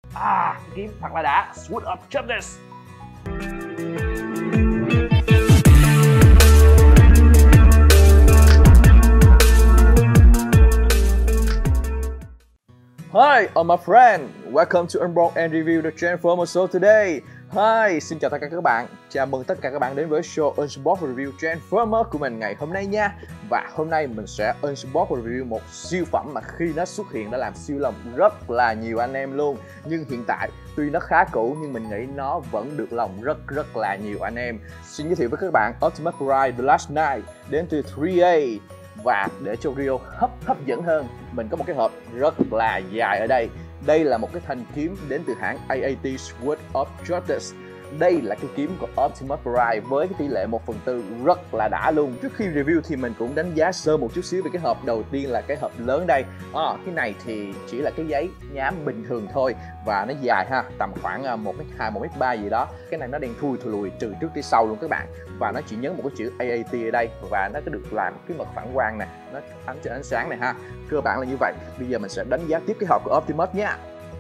Cái kiếm thật là đã. Sword of Justice. Hi, all my friend. Welcome to Unbox and Review the Transformer Show today. Hi, xin chào tất cả các bạn. Chào mừng tất cả các bạn đến với show Unbox Review Transformer của mình ngày hôm nay nha. Và hôm nay mình sẽ Unbox Review một siêu phẩm mà khi nó xuất hiện đã làm siêu lòng rất là nhiều anh em luôn. Nhưng hiện tại tuy nó khá cũ nhưng mình nghĩ nó vẫn được lòng rất là nhiều anh em. Xin giới thiệu với các bạn Optimus Prime The Last Knight đến từ 3A. Và để cho video hấp dẫn hơn, mình có một cái hộp rất là dài ở đây. Đây là một cái thanh kiếm đến từ hãng AAT Sword of Justice. Đây là cái kiếm của Optimus Prime với cái tỷ lệ 1/4 rất là đã luôn. Trước khi review thì mình cũng đánh giá sơ một chút xíu về cái hộp. Đầu tiên là cái hộp lớn đây. Cái này thì chỉ là cái giấy nhám bình thường thôi. Và nó dài ha, tầm khoảng 1m2, 1m3 gì đó. Cái này nó đang thui lùi từ trước tới sau luôn các bạn. Và nó chỉ nhấn một cái chữ AAT ở đây. Và nó có được làm cái mật phản quang nè, nó trên ánh sáng này ha. Cơ bản là như vậy. Bây giờ mình sẽ đánh giá tiếp cái hộp của Optimus nha.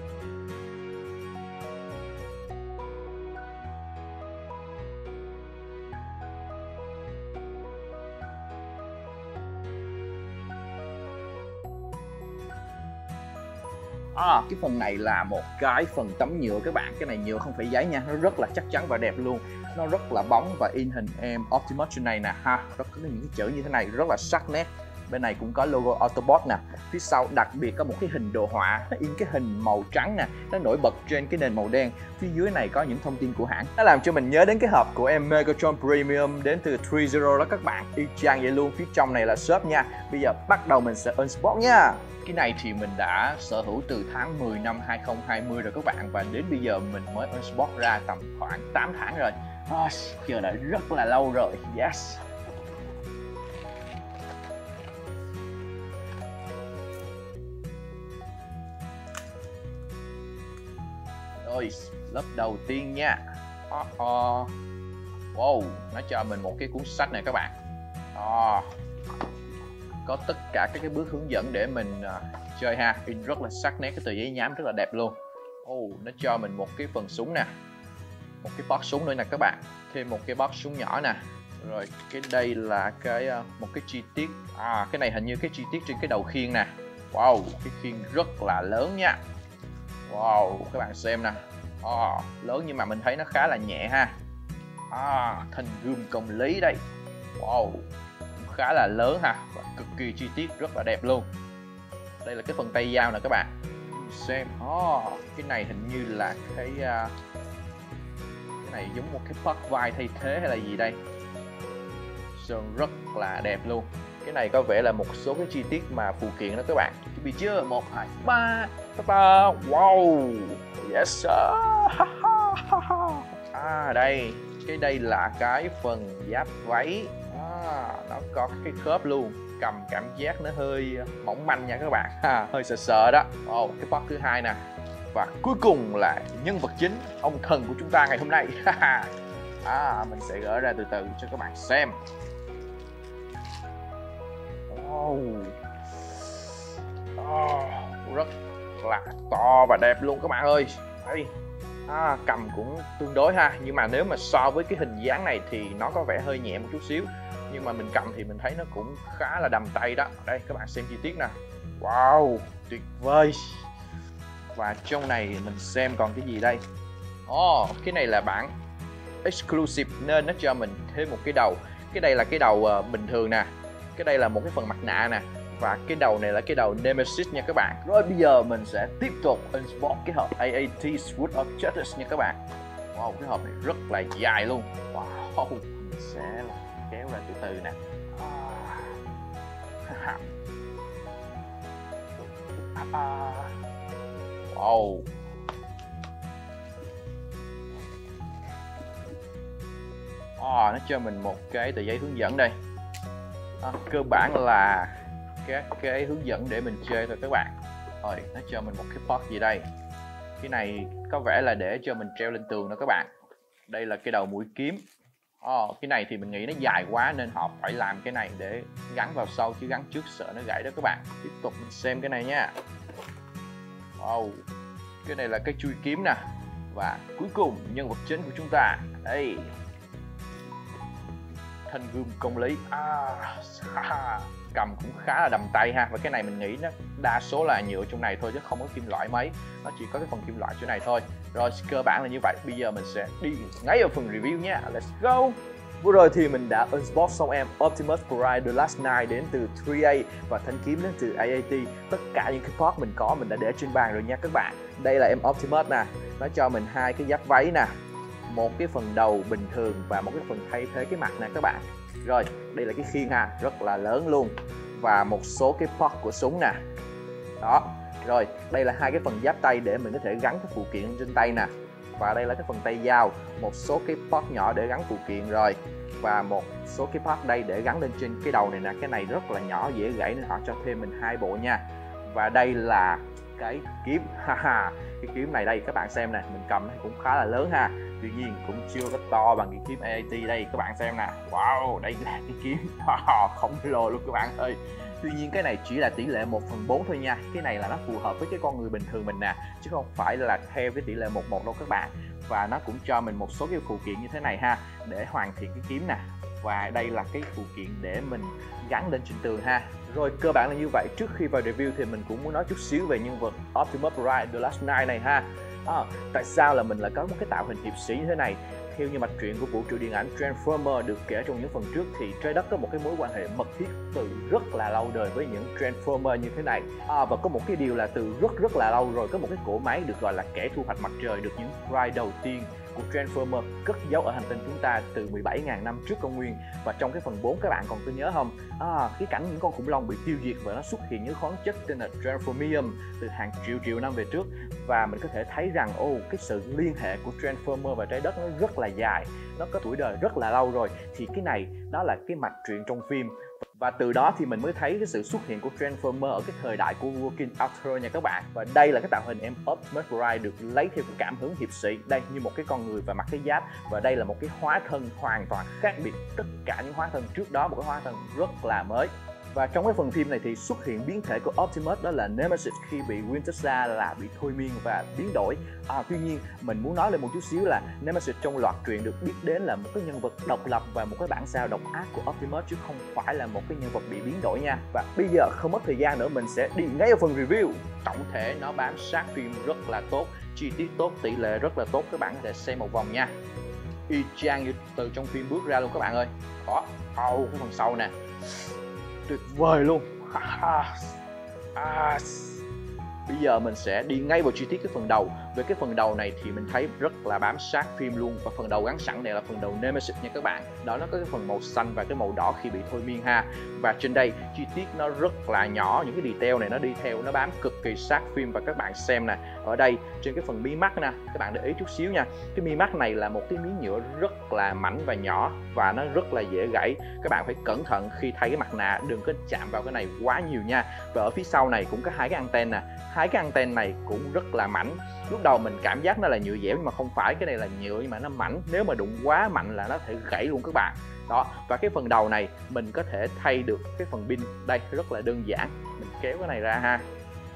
Cái phần này là một cái phần tấm nhựa các bạn. Cái này nhựa không phải giấy nha. Nó rất là chắc chắn và đẹp luôn. Nó rất là bóng và in hình em Optimus trên này nè ha. Rất có những cái chữ như thế này rất là sắc nét. Bên này cũng có logo Autobot nè. Phía sau đặc biệt có một cái hình đồ họa. Nó in cái hình màu trắng nè. Nó nổi bật trên cái nền màu đen. Phía dưới này có những thông tin của hãng. Nó làm cho mình nhớ đến cái hộp của em Megatron Premium đến từ 3Zero đó các bạn. Y chang vậy luôn. Phía trong này là shop nha. Bây giờ bắt đầu mình sẽ unbox nha. Cái này thì mình đã sở hữu từ tháng 10 năm 2020 rồi các bạn. Và đến bây giờ mình mới unbox ra tầm khoảng 8 tháng rồi. Chờ đợi rất là lâu rồi. Yes. Rồi, lớp đầu tiên nha. Wow, nó cho mình một cái cuốn sách này các bạn. Có tất cả các cái bước hướng dẫn để mình chơi ha. In rất là sắc nét, cái tờ giấy nhám rất là đẹp luôn. Nó cho mình một cái phần súng nè, một cái box súng nữa nè các bạn, thêm một cái box súng nhỏ nè. Rồi cái đây là cái một cái chi tiết, cái này hình như cái chi tiết trên cái đầu khiên nè. Wow, cái khiên rất là lớn nha. Wow, các bạn xem nè. Lớn nhưng mà mình thấy nó khá là nhẹ ha. Thanh gươm công lý đây. Wow, khá là lớn ha, và cực kỳ chi tiết, rất là đẹp luôn. Đây là cái phần tay dao nè các bạn. Xem, cái này hình như là cái này giống một cái part vai thay thế hay là gì đây. Sơn rất là đẹp luôn. Cái này có vẻ là một số cái chi tiết mà phụ kiện đó các bạn. Chuẩn bị chưa? 1, 2, 3. Wow, yes sir. Đây, đây là cái phần giáp váy. Nó có cái khớp luôn, cầm cảm giác nó hơi mỏng manh nha các bạn, hơi sợ đó. Cái part thứ hai nè. Và cuối cùng là nhân vật chính, ông thần của chúng ta ngày hôm nay. Mình sẽ gỡ ra từ từ cho các bạn xem. Rất là to và đẹp luôn các bạn ơi. Đây, cầm cũng tương đối ha, nhưng mà nếu mà so với cái hình dáng này thì nó có vẻ hơi nhẹ một chút xíu. Nhưng mà mình cầm thì mình thấy nó cũng khá là đầm tay đó. Đây các bạn xem chi tiết nè. Wow, tuyệt vời. Và trong này mình xem còn cái gì đây. Cái này là bản exclusive nên nó cho mình thêm một cái đầu. Cái đây là cái đầu bình thường nè. Cái đây là một cái phần mặt nạ nè. Và cái đầu này là cái đầu Nemesis nha các bạn. Rồi bây giờ mình sẽ tiếp tục unbox cái hộp AAT Sword of Justice nha các bạn. Wow, cái hộp này rất là dài luôn. Wow, mình sẽ kéo ra từ từ nè. Wow. Nó cho mình một cái tờ giấy hướng dẫn đây. Cơ bản là các cái hướng dẫn để mình chơi thôi các bạn. Rồi, nó cho mình một cái pot gì đây. Cái này có vẻ là để cho mình treo lên tường đó các bạn. Đây là cái đầu mũi kiếm. Cái này thì mình nghĩ nó dài quá nên họ phải làm cái này để gắn vào sau, chứ gắn trước sợ nó gãy đó các bạn. Tiếp tục mình xem cái này nha. Wow, Cái này là cái chui kiếm nè. Và cuối cùng nhân vật chính của chúng ta đây, thanh gươm công lý. Cầm cũng khá là đầm tay ha. Và cái này mình nghĩ nó đa số là nhựa trong này thôi chứ không có kim loại mấy, nó chỉ có cái phần kim loại chỗ này thôi. Rồi cơ bản là như vậy. Bây giờ mình sẽ đi ngay vào phần review nha. Let's go. Vừa rồi thì mình đã unbox xong em Optimus Prime The Last Knight đến từ 3A và thanh kiếm đến từ AAT. Tất cả những cái part mình có mình đã để trên bàn rồi nha các bạn. Đây là em Optimus nè, nó cho mình hai cái giáp váy nè, một cái phần đầu bình thường và một cái phần thay thế cái mặt nè các bạn. Rồi đây là cái khiên ha, rất là lớn luôn, và một số cái part của súng nè. Đó. Rồi đây là hai cái phần giáp tay để mình có thể gắn cái phụ kiện trên tay nè. Và đây là cái phần tay dao, một số cái part nhỏ để gắn phụ kiện rồi, và một số cái part đây để gắn lên trên cái đầu này nè. Cái này rất là nhỏ dễ gãy nên họ cho thêm mình hai bộ nha. Và đây là cái kiếm, haha. Cái kiếm này đây các bạn xem nè, mình cầm cũng khá là lớn ha. Tuy nhiên cũng chưa có to bằng cái kiếm AAT đây các bạn xem nè. Wow, đây là cái kiếm khổng lồ luôn các bạn ơi. Tuy nhiên cái này chỉ là tỷ lệ 1/4 thôi nha. Cái này là nó phù hợp với cái con người bình thường mình nè, chứ không phải là theo cái tỷ lệ 1/1 đâu các bạn. Và nó cũng cho mình một số cái phụ kiện như thế này ha, để hoàn thiện cái kiếm nè. Và đây là cái phụ kiện để mình gắn lên trên tường ha. Rồi cơ bản là như vậy. Trước khi vào review thì mình cũng muốn nói chút xíu về nhân vật Optimus Prime The Last Knight này ha. Tại sao là mình lại có một cái tạo hình hiệp sĩ như thế này? Theo như mạch truyện của vũ trụ điện ảnh Transformer được kể trong những phần trước thì trái đất có một cái mối quan hệ mật thiết từ rất là lâu đời với những Transformer như thế này. Và có một cái điều là từ rất là lâu rồi có một cái cỗ máy được gọi là kẻ thu hoạch mặt trời được những Prime đầu tiên của Transformer cất giấu ở hành tinh chúng ta từ 17.000 năm trước công nguyên. Và trong cái phần 4 các bạn còn có nhớ không? Cái cảnh những con khủng long bị tiêu diệt và nó xuất hiện những khoáng chất tên là Transformium từ hàng triệu năm về trước. Và mình có thể thấy rằng cái sự liên hệ của Transformer và trái đất nó rất là dài, nó có tuổi đời rất là lâu rồi. Thì cái này đó là cái mạch truyện trong phim. Và từ đó thì mình mới thấy cái sự xuất hiện của Transformer ở cái thời đại của vua King Arthur nha các bạn. Và đây là cái tạo hình em Optimus Prime được lấy theo cái cảm hứng hiệp sĩ. Đây như một cái con người và mặc cái giáp. Và đây là một cái hóa thân hoàn toàn khác biệt tất cả những hóa thân trước đó, một cái hóa thân rất là mới. Và trong cái phần phim này thì xuất hiện biến thể của Optimus, đó là Nemesis, khi bị Quintessa là bị thôi miên và biến đổi. Tuy nhiên mình muốn nói lên một chút xíu là Nemesis trong loạt truyện được biết đến là một cái nhân vật độc lập và một cái bản sao độc ác của Optimus, chứ không phải là một cái nhân vật bị biến đổi nha. Và bây giờ không mất thời gian nữa, mình sẽ đi ngay vào phần review. Tổng thể nó bám sát phim rất là tốt, chi tiết tốt, tỷ lệ rất là tốt, các bạn có thể xem một vòng nha. Y chang như từ trong phim bước ra luôn các bạn ơi. Đó, cái phần sau nè, tuyệt vời luôn. Bây giờ mình sẽ đi ngay vào chi tiết cái phần đầu. Về cái phần đầu này thì mình thấy rất là bám sát phim luôn. Và phần đầu gắn sẵn này là phần đầu Nemesis nha các bạn. Đó, nó có cái phần màu xanh và cái màu đỏ khi bị thôi miên ha. Và trên đây chi tiết nó rất là nhỏ, những cái detail này nó đi theo, nó bám cực kỳ sát phim. Và các bạn xem nè, ở đây trên cái phần mi mắt nè, các bạn để ý chút xíu nha. Cái mi mắt này là một cái miếng nhựa rất là mảnh và nhỏ, và nó rất là dễ gãy. Các bạn phải cẩn thận khi thay cái mặt nạ, đừng có chạm vào cái này quá nhiều nha. Và ở phía sau này cũng có hai cái anten nè. Hai cái anten này cũng rất là mảnh. Lúc đầu mình cảm giác nó là nhựa dẻo nhưng mà không phải, cái này là nhựa nhưng mà nó mảnh. Nếu mà đụng quá mạnh là nó thể gãy luôn các bạn. Đó, và cái phần đầu này mình có thể thay được cái phần pin. Đây rất là đơn giản, mình kéo cái này ra ha.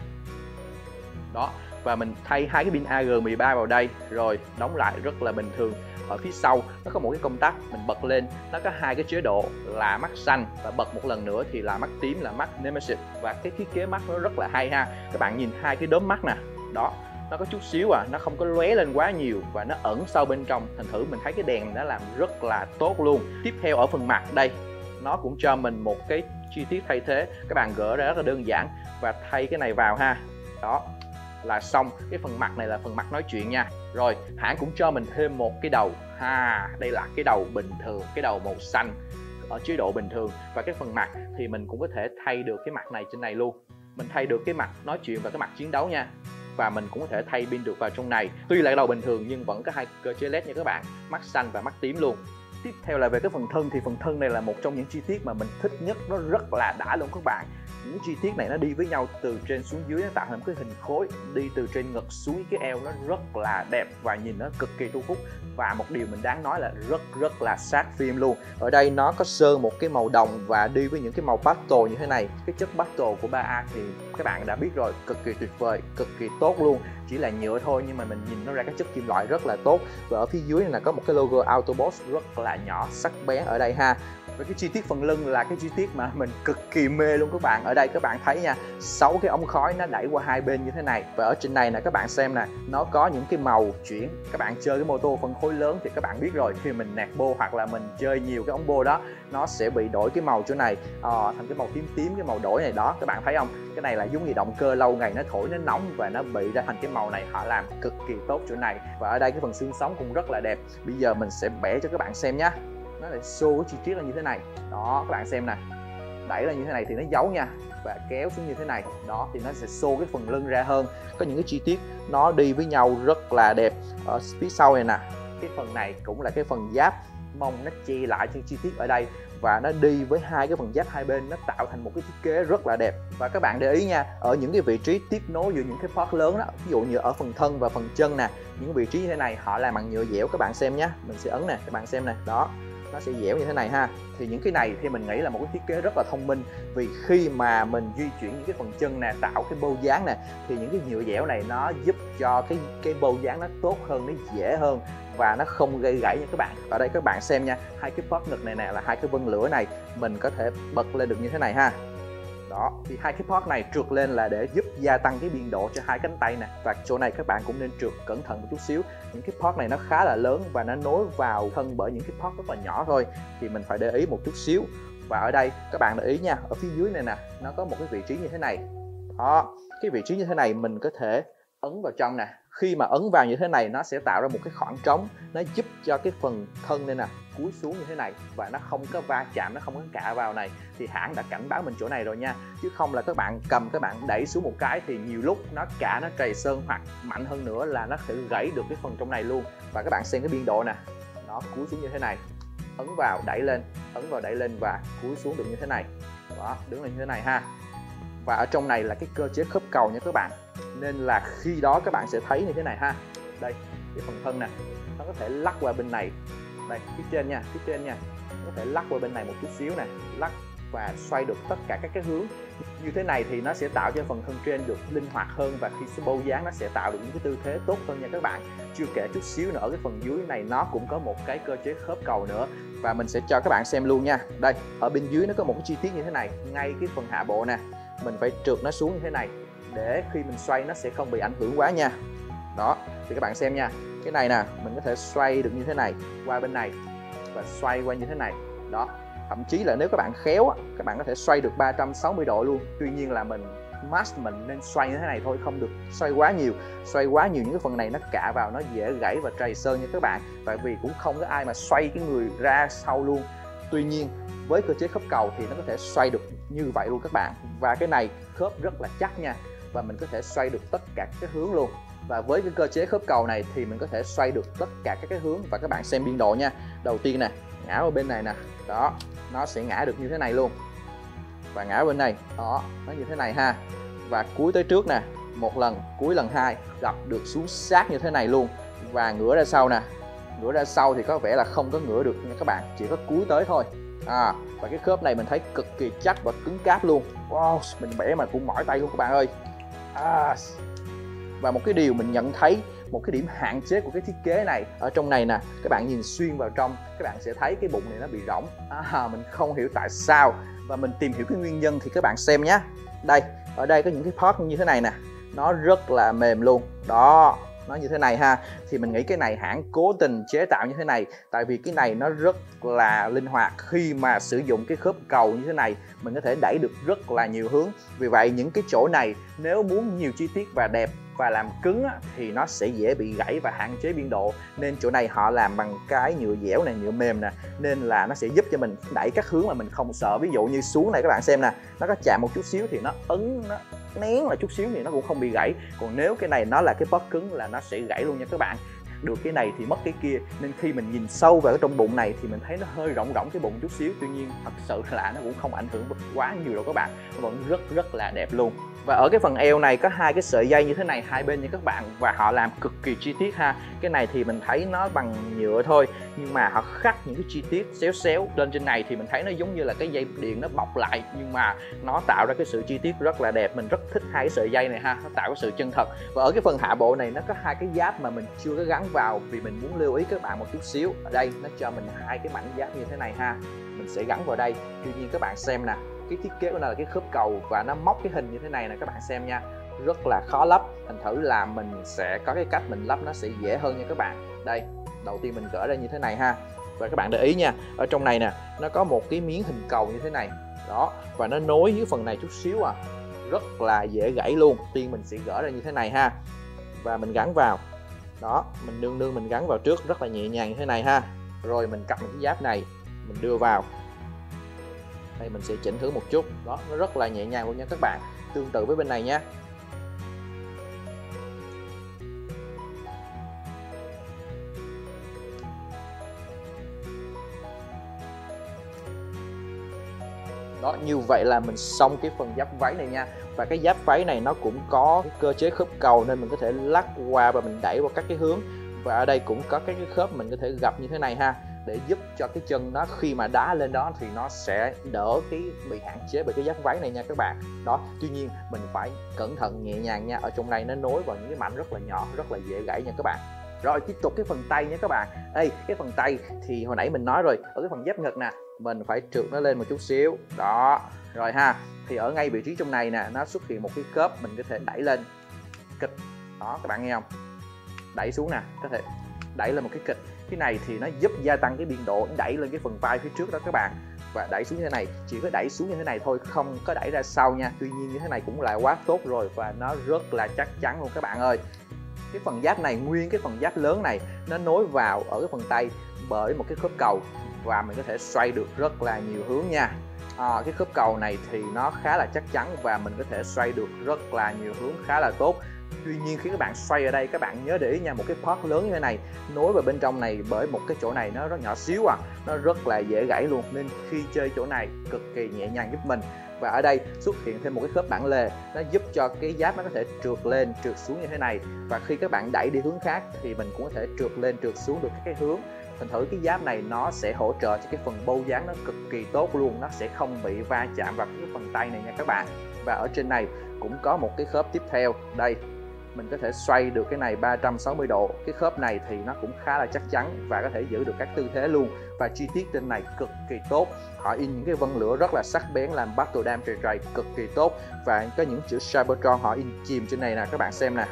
Đó, và mình thay hai cái pin AG13 vào đây rồi đóng lại rất là bình thường. Ở phía sau nó có một cái công tắc, mình bật lên nó có hai cái chế độ là mắt xanh, và bật một lần nữa thì là mắt tím, là mắt Nemesis. Và cái thiết kế mắt nó rất là hay ha. Các bạn nhìn hai cái đốm mắt nè, đó, nó có chút xíu nó không có lóe lên quá nhiều và nó ẩn sâu bên trong. Thành thử mình thấy cái đèn nó làm rất là tốt luôn. Tiếp theo ở phần mặt đây, nó cũng cho mình một cái chi tiết thay thế. Các bạn gỡ ra rất là đơn giản và thay cái này vào ha. Đó là xong. Cái phần mặt này là phần mặt nói chuyện nha. Rồi hãng cũng cho mình thêm một cái đầu ha. Đây là cái đầu bình thường, cái đầu màu xanh ở chế độ bình thường. Và cái phần mặt thì mình cũng có thể thay được cái mặt này trên này luôn. Mình thay được cái mặt nói chuyện và cái mặt chiến đấu nha. Và mình cũng có thể thay pin được vào trong này. Tuy là cái đầu bình thường nhưng vẫn có hai cơ chế LED nha các bạn, mắt xanh và mắt tím luôn. Tiếp theo là về cái phần thân, thì phần thân này là một trong những chi tiết mà mình thích nhất, nó rất là đã luôn các bạn. Những chi tiết này nó đi với nhau từ trên xuống dưới, nó tạo thành một cái hình khối đi từ trên ngực xuống cái eo, nó rất là đẹp và nhìn nó cực kỳ thu hút. Và một điều mình đáng nói là rất là sát phim luôn. Ở đây nó có sơn một cái màu đồng và đi với những cái màu pastel như thế này. Cái chất pastel của 3A thì các bạn đã biết rồi, cực kỳ tuyệt vời, cực kỳ tốt luôn. Chỉ là nhựa thôi nhưng mà mình nhìn nó ra cái chất kim loại rất là tốt. Và ở phía dưới này là có một cái logo Autobots rất là nhỏ, sắc bén ở đây ha. Và cái chi tiết phần lưng là cái chi tiết mà mình cực kỳ mê luôn các bạn. Ở đây các bạn thấy nha, 6 cái ống khói nó đẩy qua hai bên như thế này. Và ở trên này nè các bạn xem nè, nó có những cái màu chuyển. Các bạn chơi cái mô tô phân khối lớn thì các bạn biết rồi, khi mình nạt bô hoặc là mình chơi nhiều cái ống bô đó, nó sẽ bị đổi cái màu chỗ này thành cái màu tím tím, cái màu đổi này đó, các bạn thấy không? Cái này là giống như động cơ lâu ngày nó thổi nó nóng và nó bị ra thành cái màu này, họ làm cực kỳ tốt chỗ này. Và ở đây cái phần xương sống cũng rất là đẹp. Bây giờ mình sẽ bẻ cho các bạn xem nhé. Nó lại show cái chi tiết là như thế này đó, các bạn xem nè, đẩy là như thế này thì nó giấu nha, và kéo xuống như thế này đó thì nó sẽ show cái phần lưng ra hơn. Có những cái chi tiết nó đi với nhau rất là đẹp. Ở phía sau này nè, cái phần này cũng là cái phần giáp mông, nó che lại cho chi tiết ở đây và nó đi với hai cái phần giáp hai bên, nó tạo thành một cái thiết kế rất là đẹp. Và các bạn để ý nha, ở những cái vị trí tiếp nối giữa những cái part lớn đó, ví dụ như ở phần thân và phần chân nè, những vị trí như thế này họ làm bằng nhựa dẻo, các bạn xem nhé. Mình sẽ ấn nè, các bạn xem nè, đó, nó sẽ dẻo như thế này ha. Thì những cái này thì mình nghĩ là một cái thiết kế rất là thông minh, vì khi mà mình di chuyển những cái phần chân nè, tạo cái bô dáng nè, thì những cái nhựa dẻo này nó giúp cho cái bô dáng nó tốt hơn, nó dễ hơn và nó không gây gãy nha các bạn. Ở đây các bạn xem nha, hai cái part ngực này nè là hai cái vân lửa này, mình có thể bật lên được như thế này ha. Đó, thì hai cái part này trượt lên là để giúp gia tăng cái biên độ cho hai cánh tay nè. Và chỗ này các bạn cũng nên trượt cẩn thận một chút xíu. Những cái part này nó khá là lớn và nó nối vào thân bởi những cái part rất là nhỏ thôi, thì mình phải để ý một chút xíu. Và ở đây các bạn để ý nha, ở phía dưới này nè, nó có một cái vị trí như thế này. Đó, cái vị trí như thế này mình có thể ấn vào trong nè. Khi mà ấn vào như thế này nó sẽ tạo ra một cái khoảng trống, nó giúp cho cái phần thân đây nè cúi xuống như thế này và nó không có va chạm, nó không có cạ vào này. Thì hãng đã cảnh báo mình chỗ này rồi nha, chứ không là các bạn cầm, các bạn đẩy xuống một cái thì nhiều lúc nó cạ, nó trầy sơn, hoặc mạnh hơn nữa là nó sẽ gãy được cái phần trong này luôn. Và các bạn xem cái biên độ nè, nó cúi xuống như thế này, ấn vào đẩy lên, ấn vào đẩy lên và cúi xuống được như thế này. Đó, đứng lên như thế này ha. Và ở trong này là cái cơ chế khớp cầu nha các bạn, nên là khi đó các bạn sẽ thấy như thế này ha. Đây, cái phần thân nè, nó có thể lắc qua bên này. Đây, phía trên nha, phía trên nha, có thể lắc qua bên này một chút xíu nè, lắc và xoay được tất cả các cái hướng. Như thế này thì nó sẽ tạo cho phần thân trên được linh hoạt hơn, và khi bô dáng nó sẽ tạo được những cái tư thế tốt hơn nha các bạn. Chưa kể chút xíu nữa, ở cái phần dưới này nó cũng có một cái cơ chế khớp cầu nữa, và mình sẽ cho các bạn xem luôn nha. Đây, ở bên dưới nó có một cái chi tiết như thế này, ngay cái phần hạ bộ nè, mình phải trượt nó xuống như thế này để khi mình xoay nó sẽ không bị ảnh hưởng quá nha. Đó, thì các bạn xem nha, cái này nè, mình có thể xoay được như thế này qua bên này và xoay qua như thế này. Đó, thậm chí là nếu các bạn khéo á, các bạn có thể xoay được 360 độ luôn. Tuy nhiên là mình nên xoay như thế này thôi, không được xoay quá nhiều. Xoay quá nhiều những cái phần này nó cạ vào, nó dễ gãy và trầy sơn nha các bạn. Tại vì cũng không có ai mà xoay cái người ra sau luôn. Tuy nhiên với cơ chế khớp cầu thì nó có thể xoay được như vậy luôn các bạn. Và cái này khớp rất là chắc nha, và mình có thể xoay được tất cả các hướng luôn. Và với cái cơ chế khớp cầu này thì mình có thể xoay được tất cả các cái hướng. Và các bạn xem biên độ nha. Đầu tiên nè, ngã ở bên này nè, đó, nó sẽ ngã được như thế này luôn. Và ngã bên này, đó, nó như thế này ha. Và cúi tới trước nè, một lần, cúi lần hai, gập được xuống sát như thế này luôn. Và ngửa ra sau nè, ngửa ra sau thì có vẻ là không có ngửa được nha các bạn, chỉ có cúi tới thôi. Và cái khớp này mình thấy cực kỳ chắc và cứng cáp luôn. Wow, mình bẻ mà cũng mỏi tay luôn các bạn ơi. Và một cái điều mình nhận thấy, một cái điểm hạn chế của cái thiết kế này, ở trong này nè, các bạn nhìn xuyên vào trong, các bạn sẽ thấy cái bụng này nó bị rỗng. Mình không hiểu tại sao, và mình tìm hiểu cái nguyên nhân thì các bạn xem nhé. Đây, ở đây có những cái part như thế này nè, nó rất là mềm luôn. Đó, nó như thế này ha. Thì mình nghĩ cái này hãng cố tình chế tạo như thế này, tại vì cái này nó rất là linh hoạt. Khi mà sử dụng cái khớp cầu như thế này, mình có thể đẩy được rất là nhiều hướng. Vì vậy những cái chỗ này nếu muốn nhiều chi tiết và đẹp và làm cứng á, thì nó sẽ dễ bị gãy và hạn chế biên độ. Nên chỗ này họ làm bằng cái nhựa dẻo này, nhựa mềm nè, nên là nó sẽ giúp cho mình đẩy các hướng mà mình không sợ. Ví dụ như xuống này các bạn xem nè, nó có chạm một chút xíu thì nó ấn, nó nén lại chút xíu thì nó cũng không bị gãy. Còn nếu cái này nó là cái part cứng là nó sẽ gãy luôn nha các bạn. được cái này thì mất cái kia, nên khi mình nhìn sâu vào trong bụng này thì mình thấy nó hơi rỗng rỗng cái bụng chút xíu. Tuy nhiên thật sự là nó cũng không ảnh hưởng quá nhiều đâu các bạn, nó vẫn rất là đẹp luôn. Và ở cái phần eo này có hai cái sợi dây như thế này hai bên nha các bạn, và họ làm cực kỳ chi tiết ha. Cái này thì mình thấy nó bằng nhựa thôi, nhưng mà họ khắc những cái chi tiết xéo xéo lên trên này thì mình thấy nó giống như là cái dây điện nó bọc lại, nhưng mà nó tạo ra cái sự chi tiết rất là đẹp. Mình rất thích hai cái sợi dây này ha, nó tạo cái sự chân thật. Và ở cái phần hạ bộ này nó có hai cái giáp mà mình chưa có gắn vào, vì mình muốn lưu ý các bạn một chút xíu. Ở đây nó cho mình hai cái mảnh giáp như thế này ha, mình sẽ gắn vào đây. Tuy nhiên các bạn xem nè, cái thiết kế của nó là cái khớp cầu và nó móc cái hình như thế này nè các bạn xem nha, rất là khó lắp. Thành thử là mình sẽ có cái cách mình lắp nó sẽ dễ hơn nha các bạn. Đây, đầu tiên mình gỡ ra như thế này ha, và các bạn để ý nha, ở trong này nè nó có một cái miếng hình cầu như thế này đó, và nó nối với phần này chút xíu à, rất là dễ gãy luôn. Tiên mình sẽ gỡ ra như thế này ha, và mình gắn vào đó, mình nương mình gắn vào trước rất là nhẹ nhàng như thế này ha. Rồi mình cầm cái giáp này mình đưa vào đây, mình sẽ chỉnh thử một chút đó, nó rất là nhẹ nhàng luôn nha các bạn. Tương tự với bên này nha. Đó, như vậy là mình xong cái phần giáp váy này nha. Và cái giáp váy này nó cũng có cái cơ chế khớp cầu nên mình có thể lắc qua và mình đẩy vào các cái hướng. Và ở đây cũng có các cái khớp mình có thể gập như thế này ha, để giúp cho cái chân nó khi mà đá lên đó thì nó sẽ đỡ cái bị hạn chế bởi cái giáp váy này nha các bạn. Đó, tuy nhiên mình phải cẩn thận nhẹ nhàng nha, ở trong này nó nối vào những cái mảnh rất là nhỏ, rất là dễ gãy nha các bạn. Rồi tiếp tục cái phần tay nha các bạn. Đây, cái phần tay thì hồi nãy mình nói rồi, ở cái phần giáp ngực nè mình phải trượt nó lên một chút xíu đó. Rồi ha, thì ở ngay vị trí trong này nè nó xuất hiện một cái khớp mình có thể đẩy lên kịch đó, các bạn nghe không, đẩy xuống nè, có thể đẩy lên một cái kịch. Cái này thì nó giúp gia tăng cái biên độ đẩy lên cái phần vai phía trước đó các bạn. Và đẩy xuống như thế này, chỉ có đẩy xuống như thế này thôi, không có đẩy ra sau nha. Tuy nhiên như thế này cũng là quá tốt rồi, và nó rất là chắc chắn luôn các bạn ơi. Cái phần giáp này, nguyên cái phần giáp lớn này nó nối vào ở cái phần tay bởi một cái khớp cầu, và mình có thể xoay được rất là nhiều hướng nha. Cái khớp cầu này thì nó khá là chắc chắn và mình có thể xoay được rất là nhiều hướng khá là tốt. Tuy nhiên khi các bạn xoay ở đây, các bạn nhớ để ý nha, một cái part lớn như thế này nối vào bên trong này bởi một cái chỗ này nó rất nhỏ xíu à, nó rất là dễ gãy luôn, nên khi chơi chỗ này cực kỳ nhẹ nhàng giúp mình. Và ở đây xuất hiện thêm một cái khớp bản lề, nó giúp cho cái giáp nó có thể trượt lên trượt xuống như thế này, và khi các bạn đẩy đi hướng khác thì mình cũng có thể trượt lên trượt xuống được các cái hướng. Thành thử cái giáp này nó sẽ hỗ trợ cho cái phần bâu dáng nó cực kỳ tốt luôn, nó sẽ không bị va chạm vào cái phần tay này nha các bạn. Và ở trên này cũng có một cái khớp tiếp theo đây, mình có thể xoay được cái này 360 độ. Cái khớp này thì nó cũng khá là chắc chắn và có thể giữ được các tư thế luôn. Và chi tiết trên này cực kỳ tốt, họ in những cái vân lửa rất là sắc bén làm battle dam trầy trầy cực kỳ tốt. Và có những chữ Cybertron họ in chìm trên này nè, các bạn xem nè,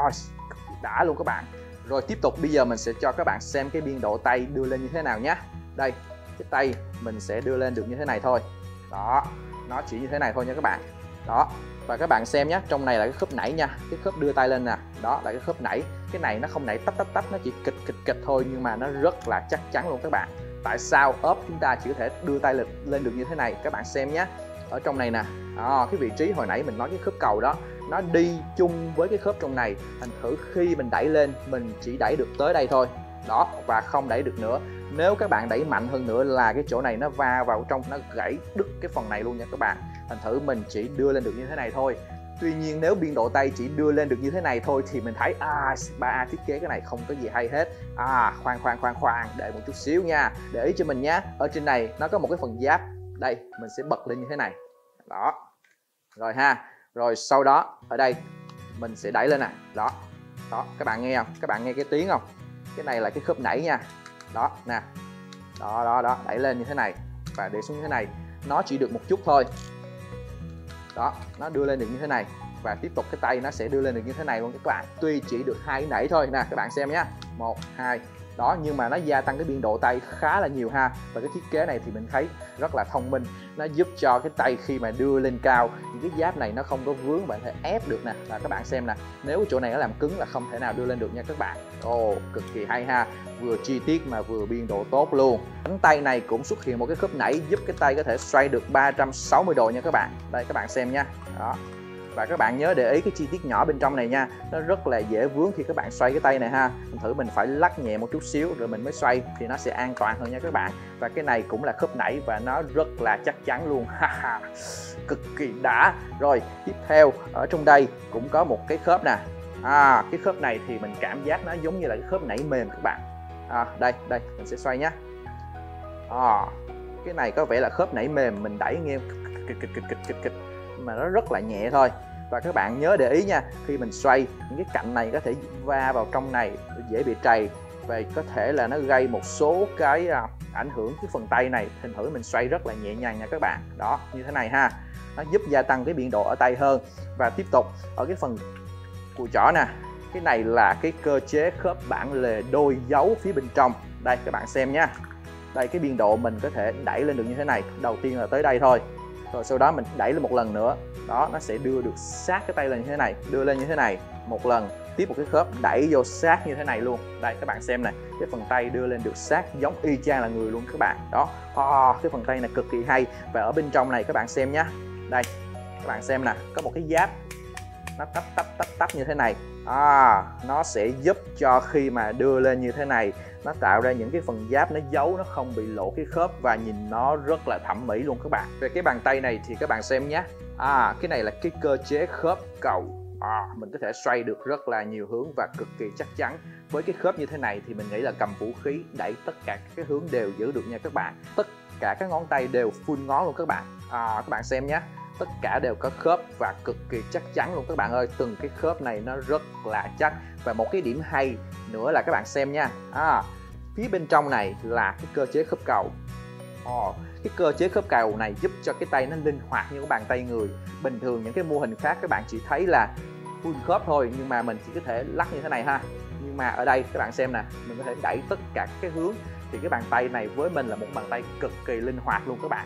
đã luôn các bạn. Rồi tiếp tục bây giờ mình sẽ cho các bạn xem cái biên độ tay đưa lên như thế nào nhé. Đây, cái tay mình sẽ đưa lên được như thế này thôi. Đó, nó chỉ như thế này thôi nha các bạn. Đó, và các bạn xem nhé, trong này là cái khớp nảy nha, cái khớp đưa tay lên nè, đó là cái khớp nảy. Cái này nó không nảy tách, nó chỉ kịch thôi, nhưng mà nó rất là chắc chắn luôn các bạn. Tại sao ốp chúng ta chỉ có thể đưa tay lên được như thế này, các bạn xem nhé. Ở trong này nè, cái vị trí hồi nãy mình nói cái khớp cầu đó, nó đi chung với cái khớp trong này. Thành thử khi mình đẩy lên, mình chỉ đẩy được tới đây thôi. Đó, và không đẩy được nữa. Nếu các bạn đẩy mạnh hơn nữa là cái chỗ này nó va vào trong, nó gãy đứt cái phần này luôn nha các bạn. Thành thử mình chỉ đưa lên được như thế này thôi. Tuy nhiên nếu biên độ tay chỉ đưa lên được như thế này thôi thì mình thấy 3A thiết kế cái này không có gì hay hết. Khoan, để một chút xíu nha, để ý cho mình nhé. Ở trên này nó có một cái phần giáp, đây mình sẽ bật lên như thế này. Đó, rồi ha. Rồi sau đó ở đây mình sẽ đẩy lên nè. Đó, các bạn nghe không? Các bạn nghe cái tiếng không? Cái này là cái khớp nảy nha. Đó nè, đó, đẩy lên như thế này và để xuống như thế này. Nó chỉ được một chút thôi. Đó, nó đưa lên được như thế này. Và tiếp tục cái tay nó sẽ đưa lên được như thế này luôn các bạn. Tuy chỉ được 2 nảy thôi nè, các bạn xem nhé, 1, 2. Đó, nhưng mà nó gia tăng cái biên độ tay khá là nhiều ha. Và cái thiết kế này thì mình thấy rất là thông minh. Nó giúp cho cái tay khi mà đưa lên cao, những cái giáp này nó không có vướng, bạn có thể ép được nè. Và các bạn xem nè, nếu chỗ này nó làm cứng là không thể nào đưa lên được nha các bạn. Cực kỳ hay ha. Vừa chi tiết mà vừa biên độ tốt luôn. Cánh tay này cũng xuất hiện một cái khớp nảy giúp cái tay có thể xoay được 360 độ nha các bạn. Đây các bạn xem nha. Đó. Và các bạn nhớ để ý cái chi tiết nhỏ bên trong này nha, nó rất là dễ vướng khi các bạn xoay cái tay này ha. Mình thử mình phải lắc nhẹ một chút xíu rồi mình mới xoay thì nó sẽ an toàn hơn nha các bạn. Và cái này cũng là khớp nảy và nó rất là chắc chắn luôn. Cực kỳ đã. Rồi tiếp theo ở trong đây cũng có một cái khớp nè. Cái khớp này thì mình cảm giác nó giống như là cái khớp nảy mềm các bạn. Đây mình sẽ xoay nhé. Cái này có vẻ là khớp nảy mềm, mình đẩy nghe kịch mà nó rất là nhẹ thôi. Và các bạn nhớ để ý nha, khi mình xoay những cái cạnh này có thể va vào trong này dễ bị trầy và có thể là nó gây một số cái ảnh hưởng cái phần tay này. Thành thử mình xoay rất là nhẹ nhàng nha các bạn. Đó, như thế này ha. Nó giúp gia tăng cái biên độ ở tay hơn. Và tiếp tục ở cái phần cùi chỏ nè, cái này là cái cơ chế khớp bản lề đôi dấu phía bên trong. Đây các bạn xem nha. Đây cái biên độ mình có thể đẩy lên được như thế này. Đầu tiên là tới đây thôi. Rồi sau đó mình đẩy lên một lần nữa. Đó, nó sẽ đưa được sát cái tay lên như thế này. Đưa lên như thế này một lần. Tiếp một cái khớp đẩy vô sát như thế này luôn. Đây các bạn xem này. Cái phần tay đưa lên được sát giống y chang là người luôn các bạn. Đó, cái phần tay này cực kỳ hay. Và ở bên trong này các bạn xem nhé. Đây, các bạn xem nè. Có một cái giáp nó tắp như thế này. Nó sẽ giúp cho khi mà đưa lên như thế này, nó tạo ra những cái phần giáp nó giấu, nó không bị lộ cái khớp và nhìn nó rất là thẩm mỹ luôn các bạn. Về cái bàn tay này thì các bạn xem nhé. Cái này là cái cơ chế khớp cầu. Mình có thể xoay được rất là nhiều hướng và cực kỳ chắc chắn. Với cái khớp như thế này thì mình nghĩ là cầm vũ khí đẩy tất cả các hướng đều giữ được nha các bạn. Tất cả các ngón tay đều full ngón luôn các bạn. Các bạn xem nhé. Tất cả đều có khớp và cực kỳ chắc chắn luôn các bạn ơi. Từng cái khớp này nó rất là chắc. Và một cái điểm hay nữa là các bạn xem nha. Phía bên trong này là cái cơ chế khớp cầu. Cái cơ chế khớp cầu này giúp cho cái tay nó linh hoạt như cái bàn tay người. Bình thường những cái mô hình khác các bạn chỉ thấy là full khớp thôi, nhưng mà mình chỉ có thể lắc như thế này ha. Nhưng mà ở đây các bạn xem nè, mình có thể đẩy tất cả các hướng. Thì cái bàn tay này với mình là một bàn tay cực kỳ linh hoạt luôn các bạn.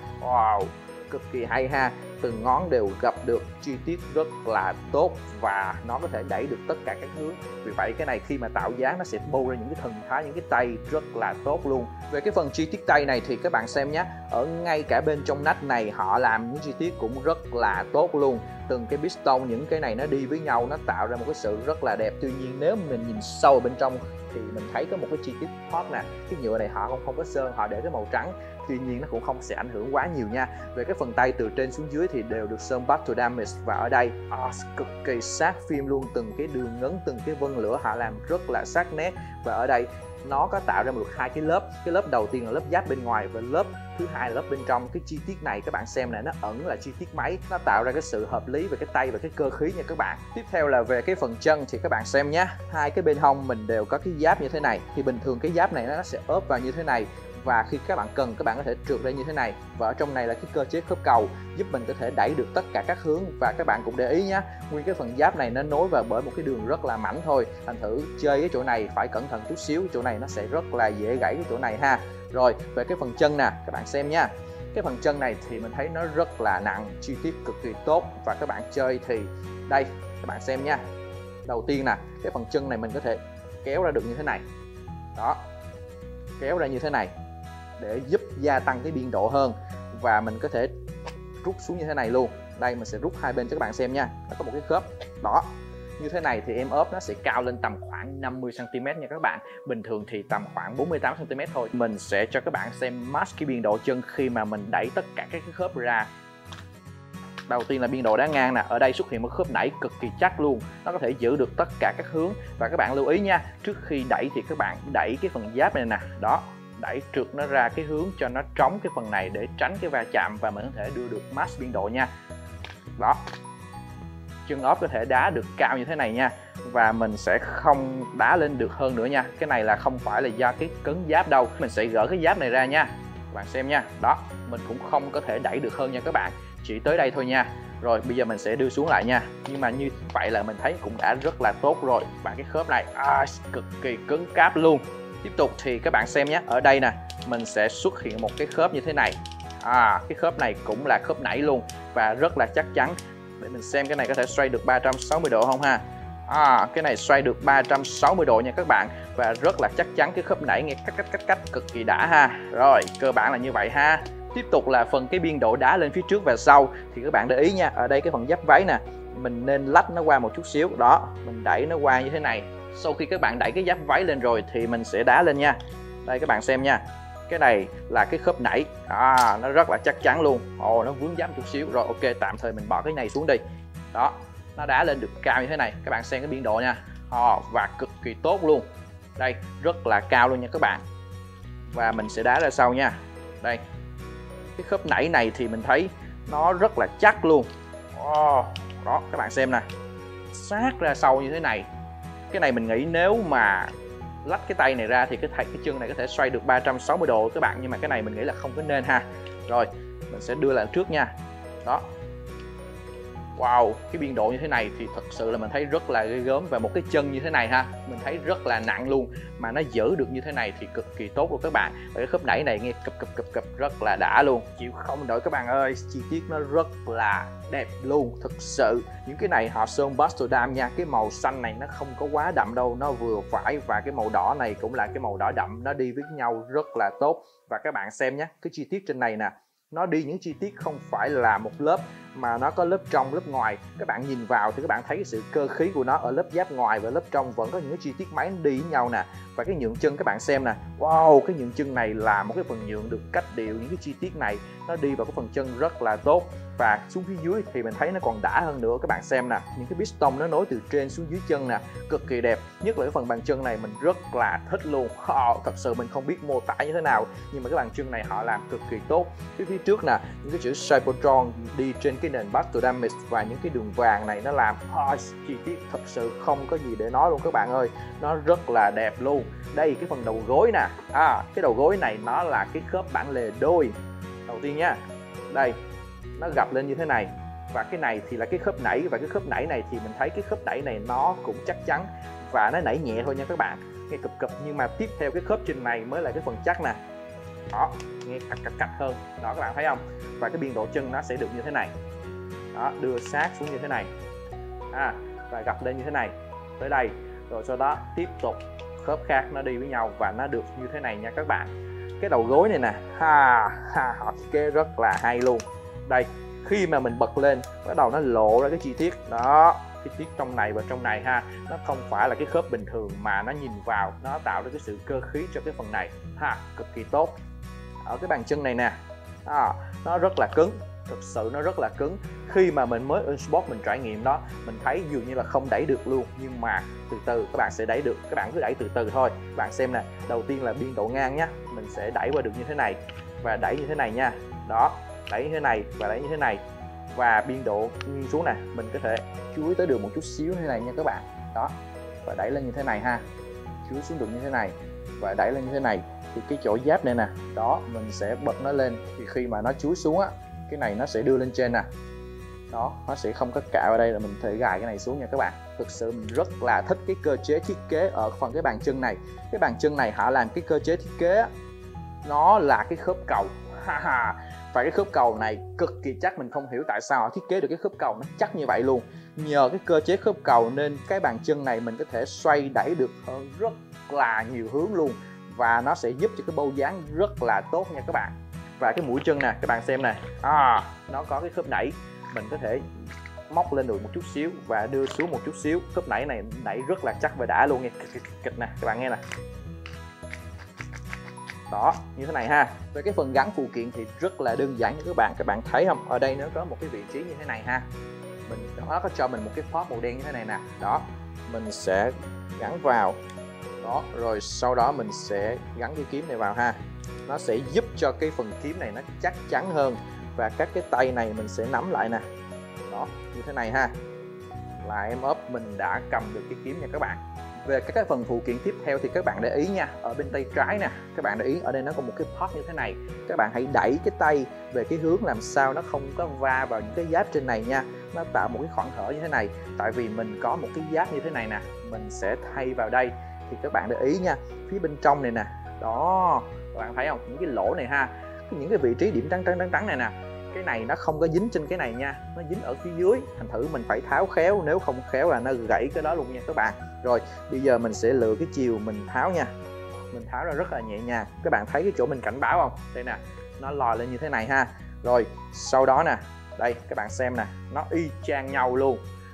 Cực kỳ hay ha. Từng ngón đều gặp được chi tiết rất là tốt và nó có thể đẩy được tất cả các hướng. Vì vậy cái này khi mà tạo dáng nó sẽ bâu ra những cái thần thái, những cái tay rất là tốt luôn. Về cái phần chi tiết tay này thì các bạn xem nhé. Ở ngay cả bên trong nách này họ làm những chi tiết cũng rất là tốt luôn. Từng cái piston, những cái này nó đi với nhau, nó tạo ra một cái sự rất là đẹp. Tuy nhiên nếu mình nhìn sâu bên trong thì mình thấy có một cái chi tiết hot nè. Cái nhựa này họ không có sơn, họ để cái màu trắng. Tuy nhiên nó cũng không sẽ ảnh hưởng quá nhiều nha. Về cái phần tay từ trên xuống dưới thì đều được sơn battle damage. Và ở đây cực kỳ sát phim luôn. Từng cái đường ngấn, từng cái vân lửa họ làm rất là sắc nét. Và ở đây nó có tạo ra được hai cái lớp. Cái lớp đầu tiên là lớp giáp bên ngoài và lớp thứ hai là lớp bên trong. Cái chi tiết này các bạn xem này, nó ẩn là chi tiết máy, nó tạo ra cái sự hợp lý về cái tay và cái cơ khí nha các bạn. Tiếp theo là về cái phần chân thì các bạn xem nhé. Hai cái bên hông mình đều có cái giáp như thế này. Thì bình thường cái giáp này nó sẽ ốp vào như thế này. Và khi các bạn cần, các bạn có thể trượt ra như thế này. Và ở trong này là cái cơ chế khớp cầu giúp mình có thể đẩy được tất cả các hướng. Và các bạn cũng để ý nhé, nguyên cái phần giáp này nó nối vào bởi một cái đường rất là mảnh thôi. Thành thử chơi cái chỗ này phải cẩn thận chút xíu. Chỗ này nó sẽ rất là dễ gãy cái chỗ này ha. Rồi về cái phần chân nè, các bạn xem nha. Cái phần chân này thì mình thấy nó rất là nặng, chi tiết cực kỳ tốt. Và các bạn chơi thì đây, các bạn xem nha. Đầu tiên nè, cái phần chân này mình có thể kéo ra được như thế này. Đó, kéo ra như thế này để giúp gia tăng cái biên độ hơn. Và mình có thể rút xuống như thế này luôn. Đây mình sẽ rút hai bên cho các bạn xem nha. Nó có một cái khớp. Đó, như thế này thì em ốp nó sẽ cao lên tầm khoảng 50 cm nha các bạn. Bình thường thì tầm khoảng 48 cm thôi. Mình sẽ cho các bạn xem match cái biên độ chân khi mà mình đẩy tất cả các cái khớp ra. Đầu tiên là biên độ đá ngang nè. Ở đây xuất hiện một khớp nảy cực kỳ chắc luôn. Nó có thể giữ được tất cả các hướng. Và các bạn lưu ý nha, trước khi đẩy thì các bạn đẩy cái phần giáp này nè. Đó, đẩy trượt nó ra cái hướng cho nó trống cái phần này để tránh cái va chạm và mình có thể đưa được match biên độ nha. Đó, chân ốp có thể đá được cao như thế này nha. Và mình sẽ không đá lên được hơn nữa nha. Cái này là không phải là do cái cứng giáp đâu. Mình sẽ gỡ cái giáp này ra nha. Các bạn xem nha. Đó, mình cũng không có thể đẩy được hơn nha các bạn. Chỉ tới đây thôi nha. Rồi bây giờ mình sẽ đưa xuống lại nha. Nhưng mà như vậy là mình thấy cũng đã rất là tốt rồi. Và cái khớp này cực kỳ cứng cáp luôn. Tiếp tục thì các bạn xem nhé. Ở đây nè, mình sẽ xuất hiện một cái khớp như thế này. Cái khớp này cũng là khớp nảy luôn. Và rất là chắc chắn. Để mình xem cái này có thể xoay được 360 độ không ha. Cái này xoay được 360 độ nha các bạn. Và rất là chắc chắn, cái khớp nảy nghe cách cực kỳ đã ha. Rồi, cơ bản là như vậy ha. Tiếp tục là phần cái biên độ đá lên phía trước và sau. Thì các bạn để ý nha, ở đây cái phần giáp váy nè, mình nên lách nó qua một chút xíu. Đó, mình đẩy nó qua như thế này. Sau khi các bạn đẩy cái giáp váy lên rồi thì mình sẽ đá lên nha. Đây các bạn xem nha. Cái này là cái khớp nảy, nó rất là chắc chắn luôn. Nó vướng giáp một chút xíu. Rồi ok, tạm thời mình bỏ cái này xuống đi. Đó, nó đá lên được cao như thế này. Các bạn xem cái biên độ nha. Và cực kỳ tốt luôn. Đây, rất là cao luôn nha các bạn. Và mình sẽ đá ra sau nha. Đây, cái khớp nảy này thì mình thấy nó rất là chắc luôn. Đó, các bạn xem nè, sát ra sau như thế này. Cái này mình nghĩ nếu mà lách cái tay này ra thì cái chân này có thể xoay được 360 độ các bạn, nhưng mà cái này mình nghĩ là không có nên ha. Rồi mình sẽ đưa lại trước nha. Đó, wow, cái biên độ như thế này thì thật sự là mình thấy rất là ghê gớm. Và một cái chân như thế này ha, mình thấy rất là nặng luôn, mà nó giữ được như thế này thì cực kỳ tốt luôn các bạn. Và cái khớp nảy này nghe cập rất là đã luôn, chịu không nổi các bạn ơi. Chi tiết nó rất là đẹp luôn, thực sự. Những cái này họ sơn Bastodam nha. Cái màu xanh này nó không có quá đậm đâu, nó vừa phải. Và cái màu đỏ này cũng là cái màu đỏ đậm, nó đi với nhau rất là tốt. Và các bạn xem nhé, cái chi tiết trên này nè, nó đi những chi tiết không phải là một lớp mà nó có lớp trong lớp ngoài. Các bạn nhìn vào thì các bạn thấy cái sự cơ khí của nó ở lớp giáp ngoài và lớp trong vẫn có những cái chi tiết máy nó đi với nhau nè. Và cái nhượng chân các bạn xem nè, wow, cái nhượng chân này là một cái phần nhượng được cách điệu. Những cái chi tiết này nó đi vào cái phần chân rất là tốt. Và xuống phía dưới thì mình thấy nó còn đã hơn nữa. Các bạn xem nè, những cái piston nó nối từ trên xuống dưới chân nè, cực kỳ đẹp. Nhất là cái phần bàn chân này mình rất là thích luôn. Thật sự mình không biết mô tả như thế nào, nhưng mà cái bàn chân này họ làm cực kỳ tốt. Phía trước nè, những cái chữ Cybertron đi trên cái nền Bastodam và những cái đường vàng này nó làm chi tiết thật sự không có gì để nói luôn các bạn ơi. Nó rất là đẹp luôn. Đây, cái phần đầu gối nè, cái đầu gối này nó là cái khớp bản lề đôi đầu tiên nha. Đây, nó gập lên như thế này. Và cái này thì là cái khớp nảy. Và cái khớp nảy này thì mình thấy cái khớp nảy này nó cũng chắc chắn và nó nảy nhẹ thôi nha các bạn, nghe cập. Nhưng mà tiếp theo cái khớp trên này mới là cái phần chắc nè. Đó, nghe cạch hơn. Đó, các bạn thấy không? Và cái biên độ chân nó sẽ được như thế này. Đó, đưa sát xuống như thế này, và gập lên như thế này tới đây. Rồi sau đó tiếp tục khớp khác nó đi với nhau và nó được như thế này nha các bạn. Cái đầu gối này nè, họ thiết kế rất là hay luôn. Đây, khi mà mình bật lên bắt đầu nó lộ ra cái chi tiết đó, chi tiết trong này và trong này ha. Nó không phải là cái khớp bình thường mà nó nhìn vào nó tạo ra cái sự cơ khí cho cái phần này cực kỳ tốt. Ở cái bàn chân này nè, nó rất là cứng, thực sự nó rất là cứng. Khi mà mình mới Unsport mình trải nghiệm đó, mình thấy dường như là không đẩy được luôn, nhưng mà từ từ các bạn sẽ đẩy được. Các bạn cứ đẩy từ từ thôi. Các bạn xem nè, đầu tiên là biên độ ngang nhá, mình sẽ đẩy qua được như thế này và đẩy như thế này nha. Đó, đẩy như thế này và đẩy như thế này. Và biên độ nghiêng xuống nè, mình có thể chuối tới được một chút xíu như thế này nha các bạn. Đó, và đẩy lên như thế này ha, chuối xuống được như thế này và đẩy lên như thế này. Thì cái chỗ giáp này nè, đó, mình sẽ bật nó lên. Thì khi mà nó chuối xuống á, cái này nó sẽ đưa lên trên nè. Đó, nó sẽ không có cạo ở đây, là mình có thể gài cái này xuống nha các bạn. Thực sự mình rất là thích cái cơ chế thiết kế ở phần cái bàn chân này. Cái bàn chân này họ làm cái cơ chế thiết kế nó là cái khớp cầu. Và cái khớp cầu này cực kỳ chắc, mình không hiểu tại sao họ thiết kế được cái khớp cầu nó chắc như vậy luôn. Nhờ cái cơ chế khớp cầu nên cái bàn chân này mình có thể xoay đẩy được hơn rất là nhiều hướng luôn. Và nó sẽ giúp cho cái bâu dáng rất là tốt nha các bạn. Và cái mũi chân nè, các bạn xem nè, nó có cái khớp nảy, mình có thể móc lên được một chút xíu và đưa xuống một chút xíu. Khớp nảy này nảy rất là chắc và đã luôn nha, kịch nè, các bạn nghe nè. Đó, như thế này ha. Về cái phần gắn phụ kiện thì rất là đơn giản nha các bạn thấy không? Ở đây nó có một cái vị trí như thế này ha. Nó có cho mình một cái phốt màu đen như thế này nè. Đó, mình sẽ gắn vào. Đó, rồi sau đó mình sẽ gắn cái kiếm này vào ha. Nó sẽ giúp cho cái phần kiếm này nó chắc chắn hơn. Và các cái tay này mình sẽ nắm lại nè. Đó, như thế này ha. Là em ốp mình đã cầm được cái kiếm nha các bạn. Về các cái phần phụ kiện tiếp theo thì các bạn để ý nha. Ở bên tay trái nè, các bạn để ý ở đây nó có một cái pot như thế này. Các bạn hãy đẩy cái tay về cái hướng làm sao nó không có va vào những cái giáp trên này nha. Nó tạo một cái khoảng hở như thế này. Tại vì mình có một cái giáp như thế này nè, mình sẽ thay vào đây. Thì các bạn để ý nha, phía bên trong này nè. Đó, các bạn thấy không? Những cái lỗ này ha, những cái vị trí điểm trắng này nè. Cái này nó không có dính trên cái này nha, nó dính ở phía dưới. Thành thử mình phải tháo khéo, nếu không khéo là nó gãy cái đó luôn nha các bạn. Rồi, bây giờ mình sẽ lựa cái chiều mình tháo nha. Mình tháo ra rất là nhẹ nhàng. Các bạn thấy cái chỗ mình cảnh báo không? Đây nè, nó lòi lên như thế này ha. Rồi, sau đó nè, đây các bạn xem nè, nó y chang nhau luôn.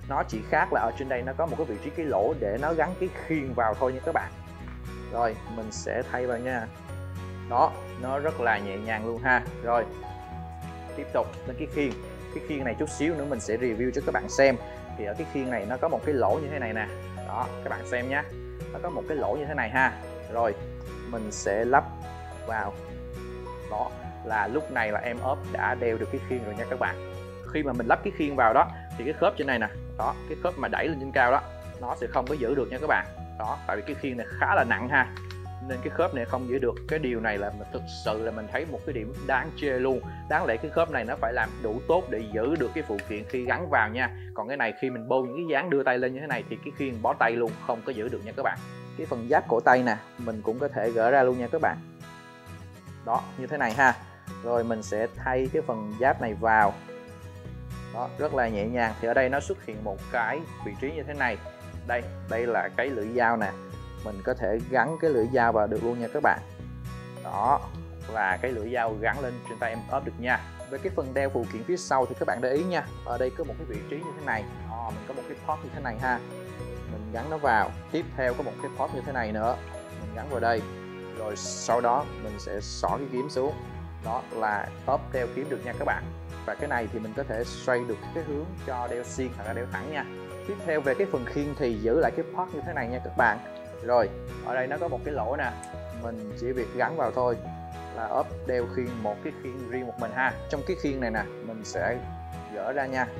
nó chỉ khác là ở trên đây nó có một cái vị trí cái lỗ để nó gắn cái khiên vào thôi nha các bạn. Rồi mình sẽ thay vào nha. Đó, nó rất là nhẹ nhàng luôn ha. Rồi tiếp tục đến cái khiên này chút xíu nữa mình sẽ review cho các bạn xem. Thì ở cái khiên này nó có một cái lỗ như thế này nè. Đó, các bạn xem nhé, nó có một cái lỗ như thế này ha. Rồi mình sẽ lắp vào. Đó là lúc này là em ốp đã đeo được cái khiên rồi nha các bạn. Khi mà mình lắp cái khiên vào đó thì cái khớp trên này nè, đó, cái khớp mà đẩy lên trên cao đó nó sẽ không có giữ được nha các bạn. Đó, tại vì cái khiên này khá là nặng ha, nên cái khớp này không giữ được. Cái điều này là thực sự là mình thấy một cái điểm đáng chê luôn. Đáng lẽ cái khớp này nó phải làm đủ tốt để giữ được cái phụ kiện khi gắn vào nha. Còn cái này khi mình bâu những cái dáng đưa tay lên như thế này thì cái khiên bó tay luôn, không có giữ được nha các bạn. Cái phần giáp cổ tay nè mình cũng có thể gỡ ra luôn nha các bạn. Đó, như thế này ha. Rồi mình sẽ thay cái phần giáp này vào. Đó, rất là nhẹ nhàng. Thì ở đây nó xuất hiện một cái vị trí như thế này. Đây là cái lưỡi dao nè. Mình có thể gắn cái lưỡi dao vào được luôn nha các bạn. Đó là cái lưỡi dao gắn lên trên tay em ốp được nha. Về cái phần đeo phụ kiện phía sau thì các bạn để ý nha. Ở đây có một cái vị trí như thế này. Mình có một cái port như thế này ha. Mình gắn nó vào. Tiếp theo có một cái port như thế này nữa. Mình gắn vào đây. Rồi sau đó mình sẽ xỏ cái kiếm xuống. Đó là ốp đeo kiếm được nha các bạn. Và cái này thì mình có thể xoay được cái hướng cho đeo xiên hoặc là đeo thẳng nha. Tiếp theo về cái phần khiên thì giữ lại cái port như thế này nha các bạn. Rồi ở đây nó có một cái lỗ nè, mình chỉ việc gắn vào thôi là ốp đeo khiên, một cái khiên riêng một mình ha. Trong cái khiên này nè mình sẽ gỡ ra nha.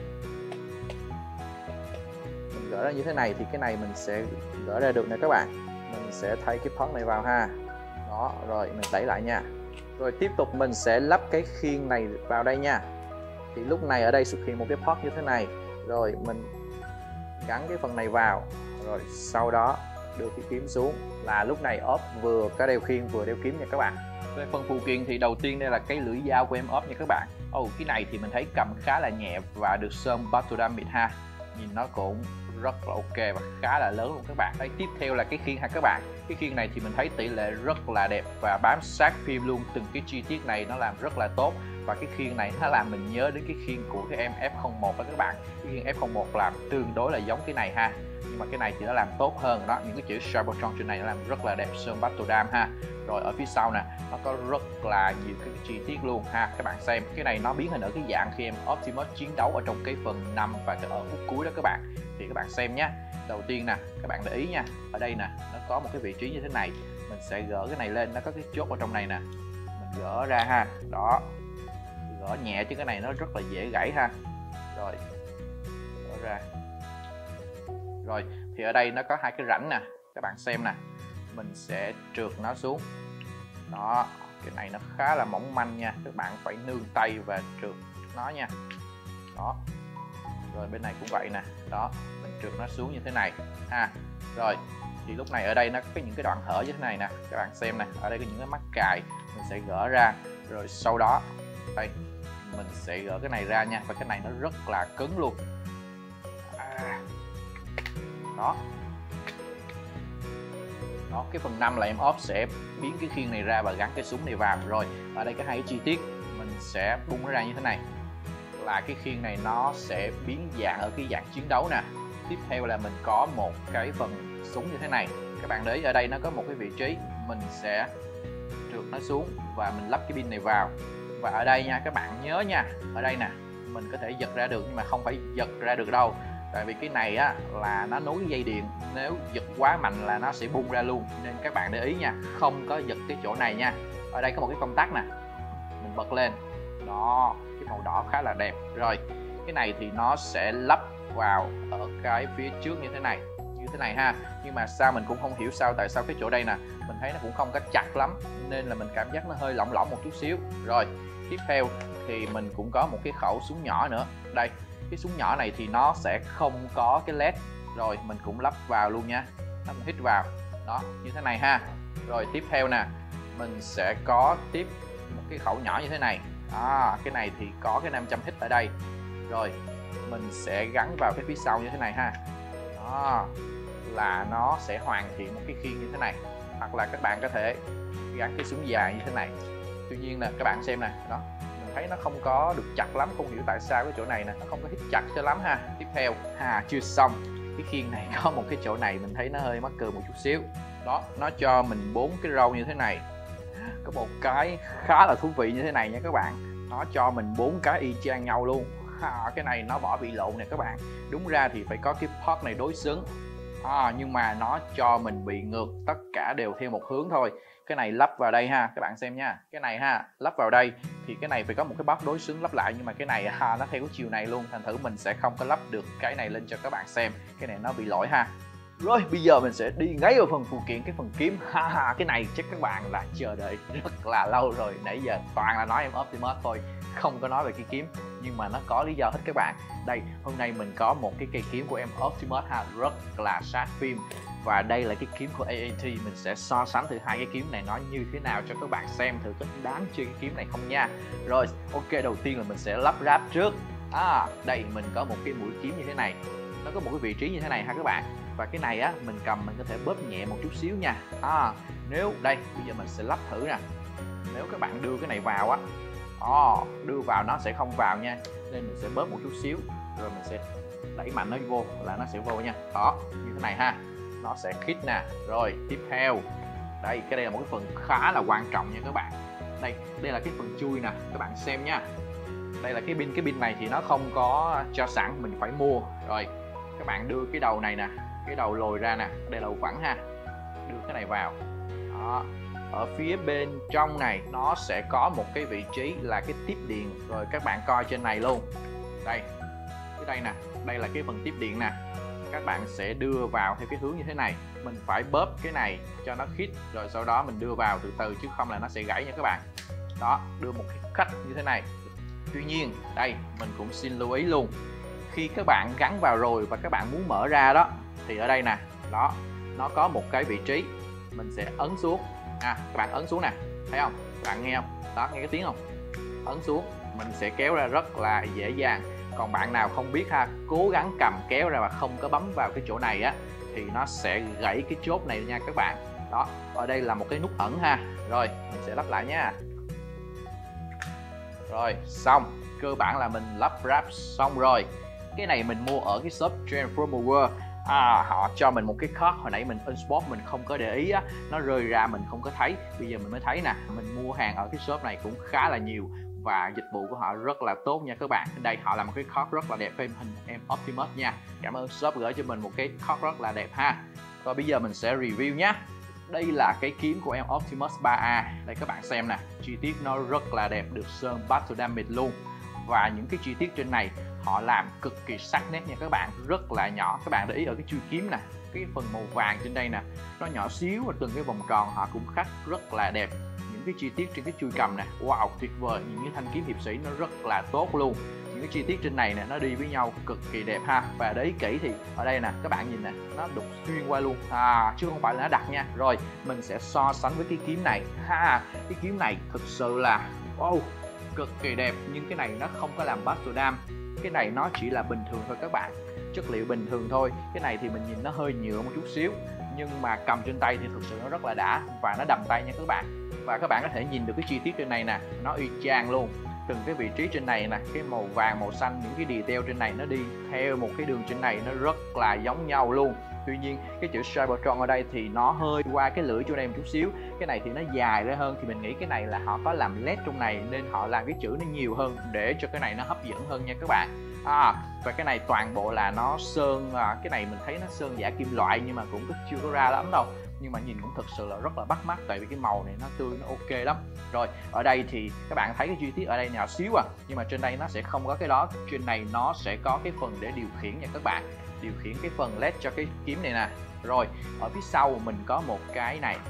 Mình gỡ ra như thế này thì cái này mình sẽ gỡ ra được nè các bạn. Mình sẽ thay cái port này vào ha. Đó, rồi mình đẩy lại nha. Rồi tiếp tục mình sẽ lắp cái khiên này vào đây nha. Thì lúc này ở đây xuất hiện một cái port như thế này. Rồi mình gắn cái phần này vào. Rồi sau đó đưa cái kiếm xuống là lúc này ốp vừa có đeo khiên vừa đeo kiếm nha các bạn. Về phần phụ kiện thì đầu tiên đây là cái lưỡi dao của em ốp nha các bạn. Cái này thì mình thấy cầm khá là nhẹ và được sơn Baturam mịn ha. Nhìn nó cũng rất là ok và khá là lớn luôn các bạn. Đây, tiếp theo là cái khiên ha các bạn. Cái khiên này thì mình thấy tỷ lệ rất là đẹp và bám sát phim luôn. Từng cái chi tiết này nó làm rất là tốt. Và cái khiên này nó làm mình nhớ đến cái khiên của cái em F01 đó các bạn. Cái khiên F01 làm tương đối là giống cái này ha. Nhưng mà cái này thì nó làm tốt hơn đó. Những cái chữ Cybertron trên này nó làm rất là đẹp, sơn Baturam ha. Rồi ở phía sau nè, nó có rất là nhiều cái chi tiết luôn ha. Các bạn xem, cái này nó biến hình ở cái dạng khi em Optimus chiến đấu ở trong cái phần 5 và ở phút cuối đó các bạn. Thì các bạn xem nhé. Đầu tiên nè, các bạn để ý nha. Ở đây nè, nó có một cái vị trí như thế này. Mình sẽ gỡ cái này lên, nó có cái chốt ở trong này nè. Mình gỡ ra ha. Đó. Gỡ nhẹ chứ cái này nó rất là dễ gãy ha. Rồi. Gỡ ra. Rồi, thì ở đây nó có hai cái rãnh nè. Các bạn xem nè. Mình sẽ trượt nó xuống. Đó, cái này nó khá là mỏng manh nha. Các bạn phải nương tay và trượt nó nha. Đó. Rồi bên này cũng vậy nè. Đó, mình trượt nó xuống như thế này ha. Rồi, thì lúc này ở đây nó có những cái đoạn hở như thế này nè. Các bạn xem nè, ở đây có những cái mắc cài. Mình sẽ gỡ ra. Rồi sau đó, đây, mình sẽ gỡ cái này ra nha. Và cái này nó rất là cứng luôn. Đó. Đó, cái phần 5 là em ốp sẽ biến cái khiên này ra và gắn cái súng này vào. Rồi, ở đây có hai chi tiết mình sẽ bung nó ra như thế này. Là cái khiên này nó sẽ biến dạng ở cái dạng chiến đấu nè. Tiếp theo là mình có một cái phần súng như thế này. Các bạn để ý ở đây nó có một cái vị trí. Mình sẽ trượt nó xuống và mình lắp cái pin này vào. Và ở đây nha, các bạn nhớ nha. Ở đây nè, mình có thể giật ra được nhưng mà không phải giật ra được đâu. Tại vì cái này á là nó nối dây điện, nếu giật quá mạnh là nó sẽ bung ra luôn. Nên các bạn để ý nha, không có giật cái chỗ này nha. Ở đây có một cái công tắc nè, mình bật lên. Đó, cái màu đỏ khá là đẹp. Rồi, cái này thì nó sẽ lắp vào ở cái phía trước như thế này ha. Nhưng mà sao mình cũng không hiểu sao, tại sao cái chỗ đây nè, mình thấy nó cũng không có chặt lắm. Nên là mình cảm giác nó hơi lỏng lỏng một chút xíu. Rồi, tiếp theo thì mình cũng có một cái khẩu súng nhỏ nữa. Đây. Cái súng nhỏ này thì nó sẽ không có cái led. Rồi mình cũng lắp vào luôn nha. Lắp hít vào. Đó, như thế này ha. Rồi tiếp theo nè, mình sẽ có tiếp một cái khẩu nhỏ như thế này. Cái này thì có cái 500 hit ở đây. Rồi mình sẽ gắn vào cái phía sau như thế này ha. Đó, là nó sẽ hoàn thiện một cái khiên như thế này. Hoặc là các bạn có thể gắn cái súng dài như thế này. Tuy nhiên là các bạn xem nè, đó, mình thấy nó không có được chặt lắm, không hiểu tại sao cái chỗ này nè nó không có hít chặt cho lắm ha. Tiếp theo chưa xong, cái khiên này có một cái chỗ này mình thấy nó hơi mắc cười một chút xíu. Đó, nó cho mình 4 cái râu như thế này. Có một cái khá là thú vị như thế này nha các bạn, nó cho mình 4 cái y chang nhau luôn. Cái này nó bỏ bị lộn nè các bạn, đúng ra thì phải có cái part này đối xứng, nhưng mà nó cho mình bị ngược, tất cả đều theo một hướng thôi. Cái này lắp vào đây ha, các bạn xem nha, cái này lắp vào đây thì cái này phải có một cái part đối xứng lắp lại, nhưng mà cái này nó theo cái chiều này luôn, thành thử mình sẽ không có lắp được cái này lên cho các bạn xem, cái này nó bị lỗi ha. Rồi bây giờ mình sẽ đi ngay vào phần phụ kiện, cái phần kiếm. Cái này chắc các bạn là chờ đợi rất là lâu rồi, nãy giờ toàn là nói em Optimus thôi, không có nói về cái kiếm, nhưng mà nó có lý do hết các bạn. Đây, hôm nay mình có một cái cây kiếm của em Optimus rất là sát phim, và đây là cái kiếm của AAT. Mình sẽ so sánh thử hai cái kiếm này nó như thế nào cho các bạn xem thử có đáng chơi cái kiếm này không nha. Rồi, ok, đầu tiên là mình sẽ lắp ráp trước. Đây mình có một cái mũi kiếm như thế này, nó có một cái vị trí như thế này ha các bạn. Và cái này mình cầm mình có thể bóp nhẹ một chút xíu nha. Nếu đây bây giờ mình sẽ lắp thử nè, nếu các bạn đưa cái này vào đưa vào nó sẽ không vào nha, nên mình sẽ bóp một chút xíu rồi mình sẽ đẩy mạnh nó vô là nó sẽ vô nha. Đó, như thế này ha, nó sẽ khít nè. Rồi tiếp theo đây, cái đây là một cái phần khá là quan trọng nha các bạn. Đây là cái phần chui nè, các bạn xem nha. Đây là cái pin này thì nó không có cho sẵn, mình phải mua. Rồi các bạn đưa cái đầu này nè, cái đầu lồi ra nè, đây là đầu phẳng ha, đưa cái này vào. Đó, ở phía bên trong này nó sẽ có một cái vị trí là cái tiếp điện, rồi các bạn coi trên này luôn. Đây, cái đây nè, đây là cái phần tiếp điện nè, các bạn sẽ đưa vào theo cái hướng như thế này. Mình phải bóp cái này cho nó khít, rồi sau đó mình đưa vào từ từ chứ không là nó sẽ gãy nha các bạn. Đó, đưa một cái cách như thế này. Tuy nhiên đây mình cũng xin lưu ý luôn, khi các bạn gắn vào rồi và các bạn muốn mở ra đó, thì ở đây nè, đó, nó có một cái vị trí mình sẽ ấn xuống. Các bạn ấn xuống nè, thấy không, các bạn nghe không, đó, nghe cái tiếng không, ấn xuống mình sẽ kéo ra rất là dễ dàng. Còn bạn nào không biết cố gắng cầm kéo ra và không có bấm vào cái chỗ này thì nó sẽ gãy cái chốt này nha các bạn. Đó, ở đây là một cái nút ẩn ha. Rồi mình sẽ lắp lại nha. Rồi xong, cơ bản là mình lắp ráp xong rồi. Cái này mình mua ở cái shop Transformer World. Họ cho mình một cái card, hồi nãy mình unbox mình không có để ý nó rơi ra mình không có thấy, bây giờ mình mới thấy nè. Mình mua hàng ở cái shop này cũng khá là nhiều và dịch vụ của họ rất là tốt nha các bạn. Đây họ làm một cái card rất là đẹp với hình em Optimus nha. Cảm ơn shop gửi cho mình một cái card rất là đẹp ha. Rồi bây giờ mình sẽ review nhé. Đây là cái kiếm của em Optimus 3A. Đây các bạn xem nè, chi tiết nó rất là đẹp, được sơn Battle Damage luôn. Và những cái chi tiết trên này họ làm cực kỳ sắc nét nha các bạn, rất là nhỏ. Các bạn để ý ở cái chui kiếm nè, cái phần màu vàng trên đây nè, nó nhỏ xíu và từng cái vòng tròn họ cũng khắc rất là đẹp. Những cái chi tiết trên cái chui cầm nè, wow, tuyệt vời. Những cái thanh kiếm hiệp sĩ nó rất là tốt luôn. Những cái chi tiết trên này nè, nó đi với nhau cực kỳ đẹp ha. Và để ý kỹ thì ở đây nè, các bạn nhìn nè, nó đục xuyên qua luôn chứ không phải là nó đặt nha. Rồi mình sẽ so sánh với cái kiếm này cái kiếm này thực sự là wow, cực kỳ đẹp, nhưng cái này nó không có làm battle dam. Cái này nó chỉ là bình thường thôi các bạn, chất liệu bình thường thôi. Cái này thì mình nhìn nó hơi nhựa một chút xíu, nhưng mà cầm trên tay thì thực sự nó rất là đã và nó đầm tay nha các bạn. Và các bạn có thể nhìn được cái chi tiết trên này nè, nó y chang luôn. Từng cái vị trí trên này nè, cái màu vàng, màu xanh, những cái detail trên này nó đi theo một cái đường trên này, nó rất là giống nhau luôn. Tuy nhiên cái chữ Cybertron ở đây thì nó hơi qua cái lưỡi chỗ đây một chút xíu. Cái này thì nó dài ra hơn, thì mình nghĩ cái này là họ có làm led trong này nên họ làm cái chữ nó nhiều hơn để cho cái này nó hấp dẫn hơn nha các bạn. Và cái này toàn bộ là nó sơn, cái này mình thấy nó sơn giả kim loại nhưng mà cũng chưa có ra lắm đâu, nhưng mà nhìn cũng thực sự là rất là bắt mắt, tại vì cái màu này nó tươi, nó ok lắm. Rồi ở đây thì các bạn thấy cái chi tiết ở đây nhỏ xíu nhưng mà trên đây nó sẽ không có cái đó. Trên này nó sẽ có cái phần để điều khiển nha các bạn, điều khiển cái phần led cho cái kiếm này nè. Rồi ở phía sau mình có một cái này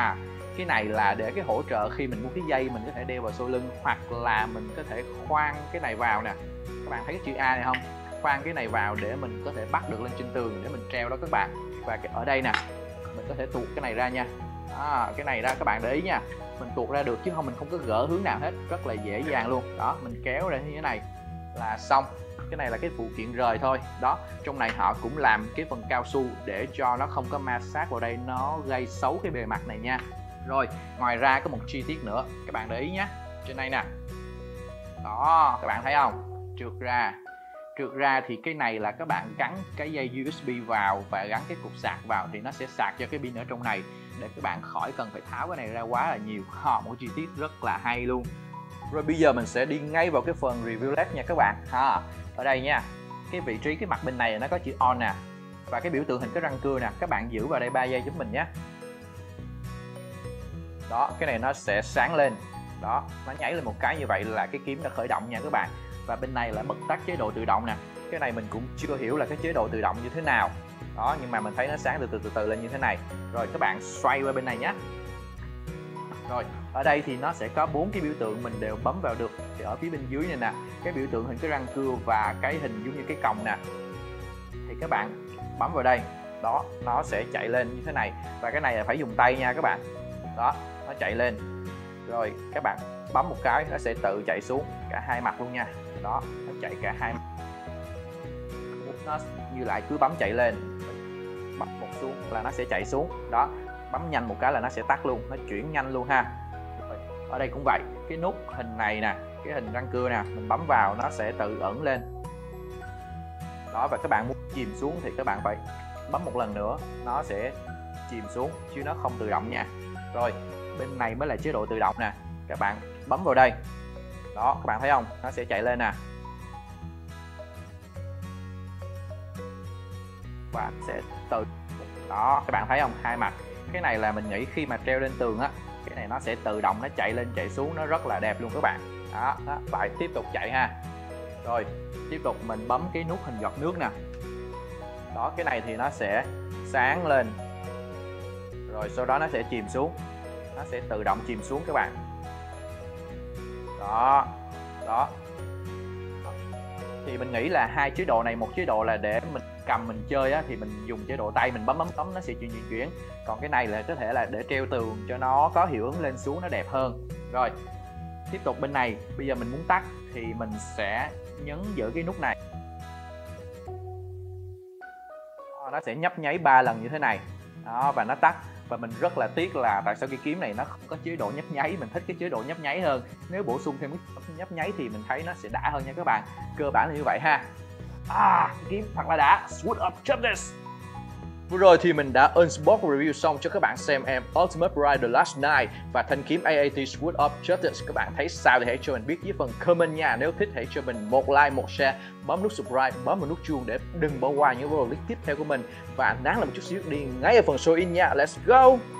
cái này là để cái hỗ trợ khi mình mua cái dây mình có thể đeo vào sau lưng, hoặc là mình có thể khoan cái này vào nè. Các bạn thấy cái chữ A này không, khoan cái này vào để mình có thể bắt được lên trên tường để mình treo đó các bạn. Và ở đây nè, mình có thể tuột cái này ra nha. Cái này ra các bạn để ý nha, mình tuột ra được chứ không mình không có gỡ hướng nào hết, rất là dễ dàng luôn. Đó, mình kéo ra như thế này là xong. Cái này là cái phụ kiện rời thôi. Đó, trong này họ cũng làm cái phần cao su để cho nó không có ma sát vào đây, nó gây xấu cái bề mặt này nha. Rồi ngoài ra có một chi tiết nữa các bạn để ý nhé, trên đây nè, Đó, các bạn thấy không? Trượt ra thì cái này là các bạn gắn cái dây USB vào và gắn cái cục sạc vào thì nó sẽ sạc cho cái pin ở trong này để các bạn khỏi cần phải tháo cái này ra quá là nhiều. Một chi tiết rất là hay luôn. Rồi bây giờ mình sẽ đi ngay vào cái phần review led nha các bạn. Ở đây nha, cái vị trí cái mặt bên này nó có chữ on nè, và cái biểu tượng hình cái răng cưa nè, các bạn giữ vào đây 3 giây giúp mình nhé. Đó, cái này nó sẽ sáng lên. Đó, nó nháy lên một cái như vậy là cái kiếm đã khởi động nha các bạn. Và bên này là bật tắt chế độ tự động nè. Cái này mình cũng chưa hiểu là cái chế độ tự động như thế nào. Đó, nhưng mà mình thấy nó sáng từ từ lên như thế này. Rồi các bạn xoay qua bên này nhé. Rồi, ở đây thì nó sẽ có 4 cái biểu tượng mình đều bấm vào được. Thì ở phía bên dưới này nè, cái biểu tượng hình cái răng cưa và cái hình giống như cái còng nè. Thì các bạn bấm vào đây. Đó, nó sẽ chạy lên như thế này. Và cái này là phải dùng tay nha các bạn. Đó, nó chạy lên. Rồi các bạn bấm một cái nó sẽ tự chạy xuống cả hai mặt luôn nha. Đó, nó chạy cả hai mặt. Nó như lại cứ bấm chạy lên, bấm một xuống là nó sẽ chạy xuống. Đó, bấm nhanh một cái là nó sẽ tắt luôn, nó chuyển nhanh luôn ha. Rồi, ở đây cũng vậy, cái nút hình này nè, cái hình răng cưa nè, mình bấm vào nó sẽ tự ẩn lên. Đó, và các bạn muốn chìm xuống thì các bạn phải bấm một lần nữa nó sẽ chìm xuống chứ nó không tự động nha. Rồi bên này mới là chế độ tự động nè, các bạn bấm vào đây. Đó, các bạn thấy không, nó sẽ chạy lên nè và sẽ tự. Đó, các bạn thấy không, hai mặt. Cái này là mình nghĩ khi mà treo lên tường á, cái này nó sẽ tự động nó chạy lên chạy xuống, nó rất là đẹp luôn các bạn. Đó, vậy tiếp tục chạy ha. Rồi tiếp tục mình bấm cái nút hình giọt nước nè. Đó, cái này thì nó sẽ sáng lên rồi sau đó nó sẽ chìm xuống, nó sẽ tự động chìm xuống các bạn. Đó, đó. Thì mình nghĩ là hai chế độ này, một chế độ là để mình cầm mình chơi á, thì mình dùng chế độ tay mình bấm nó sẽ chuyển. Còn cái này là có thể là để treo tường cho nó có hiệu ứng lên xuống nó đẹp hơn. Rồi tiếp tục bên này, bây giờ mình muốn tắt thì mình sẽ nhấn giữ cái nút này. Nó sẽ nhấp nháy 3 lần như thế này. Đó, và nó tắt. Và mình rất là tiếc là tại sao cái kiếm này nó không có chế độ nhấp nháy. Mình thích cái chế độ nhấp nháy hơn. Nếu bổ sung thêm cái nhấp nháy thì mình thấy nó sẽ đã hơn nha các bạn. Cơ bản là như vậy ha. Kiếm thật là đã. Sword of Justice. Vừa rồi thì mình đã unbox review xong cho các bạn xem em Ultimate Rider The Last Knight và thanh kiếm AAT Sword of Justice. Các bạn thấy sao thì hãy cho mình biết dưới phần comment nha. Nếu thích hãy cho mình một like, một share, bấm nút subscribe, bấm vào nút chuông để đừng bỏ qua những video clip tiếp theo của mình. Và nán lại một chút xíu đi ngay ở phần show in nha. Let's go!